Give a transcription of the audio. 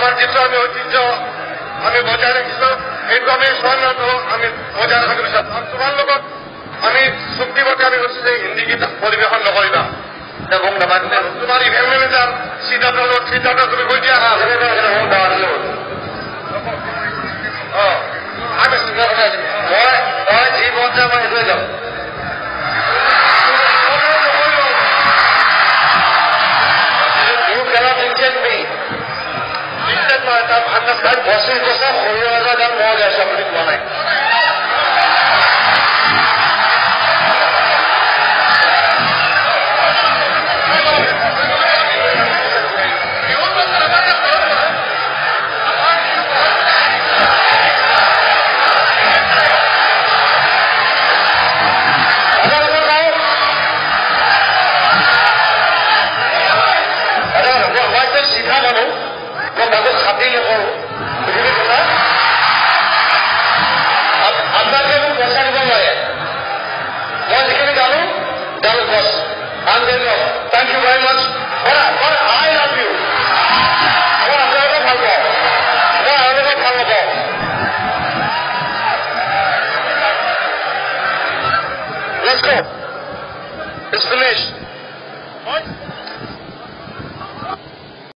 আমার যিটো আমি ঐতিহ্য আমি বজাই ৰাখিছোঁ এইটো আমি স্বৰ্ণটো আমি বজাই ৰাখিব বিচাৰোঁ আৰু তোমাৰ লগত আমি চুক্তিমতে আমি কৈছোঁ যে হিন্দী গীত পৰিৱেশন নকৰিবা এবং তোমাৰ ইভেন্ট মেনেজাৰ চিন্তাটা তুমি কৈ দিয়া আমি মই যি মন যায় মই সেইটোৱে যাম তাত বছৰ বছৰ সৰু এটা গান মই গাইছোঁ আপুনি কোৱা নাই চিধা মানুহ মই মানুহ খাতি নকৰোঁ বুজিলি কথা আপোনালোকে মোক পইচা দিব নোৱাৰে মই যিখিনি জানো তেওঁলোক বছ thank you very much I love you মই আপোনালোকে ভাল পাওঁ মই আপোনালোকে ভাল নাপাওঁ Let's go. It's finished. What?